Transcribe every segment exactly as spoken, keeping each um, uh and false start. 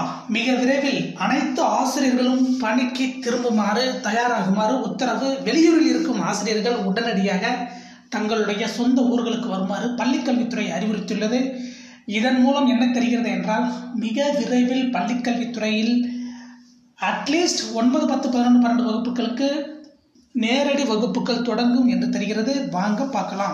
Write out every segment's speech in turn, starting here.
மிக விரைவில் அனைத்து ஆசிரியர்களும் பணிக்கு திரும்புமாறு தயாராகுமாறு உத்தரவு. வெளியூரில் இருக்கும் ஆசிரியர்கள் உடனடியாக தங்களுடைய சொந்த ஊர்களுக்கு வருமாறு பள்ளிக்கல்வித்துறை அறிவுறுத்தியுள்ளது. இதன் மூலம் என்ன தெரிகிறது என்றால், மிக விரைவில் பள்ளிக்கல்வித்துறையில் அட்லீஸ்ட் ஒன்பது பத்து பதினொன்று பன்னெண்டு வகுப்புகளுக்கு நேரடி வகுப்புகள் தொடங்கும் என்று தெரிகிறது. வாங்க பார்க்கலாம்.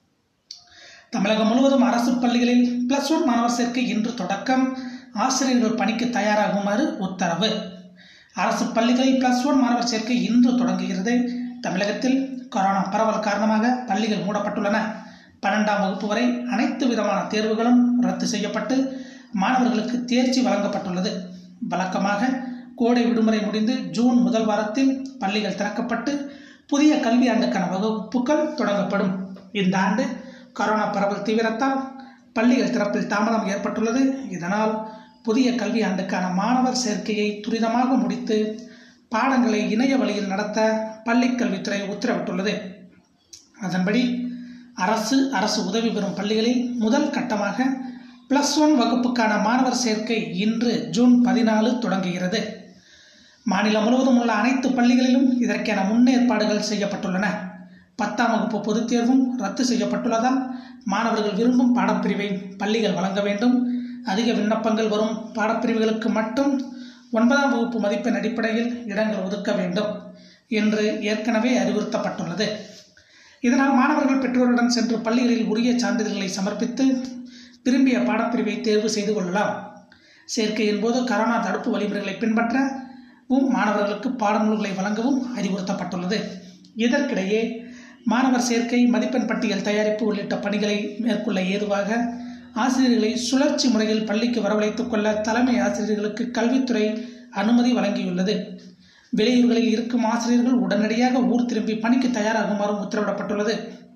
தமிழகம் முழுவதும் அரசு பள்ளிகளில் பிளஸ் ஒன் மாணவர் சேர்க்கை இன்று தொடக்கம். ஆசிரியர்கள் பணிக்கு தயாராகுமாறு உத்தரவு. அரசு பள்ளிகளில் பிளஸ் ஒன் மாணவர் சேர்க்கை இன்று தொடங்குகிறது. தமிழகத்தில் கொரோனா பரவல் காரணமாக பள்ளிகள் மூடப்பட்டுள்ளன. பன்னெண்டாம் வகுப்பு வரை அனைத்து விதமான தேர்வுகளும் ரத்து செய்யப்பட்டு மாணவர்களுக்கு தேர்ச்சி வழங்கப்பட்டுள்ளது. வழக்கமாக கோடை விடுமுறை முடிந்து ஜூன் முதல் வாரத்தில் பள்ளிகள் திறக்கப்பட்டு புதிய கல்வி ஆண்டுக்கான வகுப்புகள் தொடங்கப்படும். இந்த ஆண்டு கொரோனா பரவல் தீவிரத்தால் பள்ளிகள் திறப்பில் தாமதம் ஏற்பட்டுள்ளது. இதனால் புதிய கல்வி ஆண்டுக்கான மாணவர் சேர்க்கையை துரிதமாக முடித்து பாடங்களை இணைய வழியில் நடத்த பள்ளிக்கல்வித்துறை உத்தரவிட்டுள்ளது. அதன்படி அரசு அரசு உதவி பெறும் பள்ளிகளில் முதல் கட்டமாக பிளஸ் ஒன் வகுப்புக்கான மாணவர் சேர்க்கை இன்று ஜூன் பதினாலு தொடங்குகிறது. மாநிலம் முழுவதும் உள்ள அனைத்து பள்ளிகளிலும் இதற்கான முன்னேற்பாடுகள் செய்யப்பட்டுள்ளன. பத்தாம் வகுப்பு பொதுத் தேர்வும் ரத்து செய்யப்பட்டுள்ளதால் மாணவர்கள் விரும்பும் பாடப்பிரிவை பள்ளிகள் வழங்க வேண்டும். அதிக விண்ணப்பங்கள் வரும் பாடப்பிரிவுகளுக்கு மட்டும் ஒன்பதாம் வகுப்பு மதிப்பெண் அடிப்படையில் இடங்கள் ஒதுக்க வேண்டும் என்று ஏற்கனவே அறிவுறுத்தப்பட்டுள்ளது. இதனால் மாணவர்கள் பெற்றோருடன் சென்று பள்ளிகளில் உரிய சான்றிதழ்களை சமர்ப்பித்து விரும்பிய பாடப்பிரிவை தேர்வு செய்து கொள்ளலாம். சேர்க்கையின் போது கரோனா தடுப்பு வழிமுறைகளை பின்பற்றவும் மாணவர்களுக்கு பாடநூல்களை வழங்கவும் அறிவுறுத்தப்பட்டுள்ளது. இதற்கிடையே மாணவர் சேர்க்கை, மதிப்பெண் பட்டியல் தயாரிப்பு உள்ளிட்ட பணிகளை மேற்கொள்ள ஏதுவாக ஆசிரியர்களை சுழற்சி முறையில் பள்ளிக்கு வரவழைத்துக் கொள்ள தலைமை ஆசிரியர்களுக்கு கல்வித்துறை அனுமதி வழங்கியுள்ளது. வெளியூர்களில் இருக்கும் ஆசிரியர்கள் உடனடியாக ஊர் திரும்பி பணிக்கு தயாராகுமாறும் உத்தரவிடப்பட்டுள்ளது.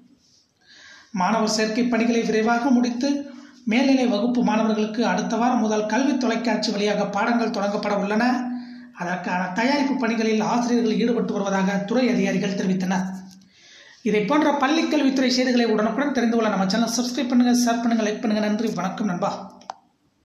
மாணவர் சேர்க்கை பணிகளை விரைவாக முடித்து மேல்நிலை வகுப்பு மாணவர்களுக்கு அடுத்த வாரம் முதல் கல்வி தொலைக்காட்சி வழியாக பாடங்கள் தொடங்கப்பட உள்ளன. அதற்கான தயாரிப்பு பணிகளில் ஆசிரியர்கள் ஈடுபட்டு வருவதாக துறை அதிகாரிகள் தெரிவித்தனர். இதை போன்ற பள்ளிக்கல்வித்துறை செய்திகளை உடனுக்குடன் தெரிந்து கொள்ள நம்ம சேனல் சப்ஸ்கிரைப் பண்ணுங்கள், ஷேர் பண்ணுங்கள், லைக் பண்ணுங்கள். நன்றி, வணக்கம் நண்பா.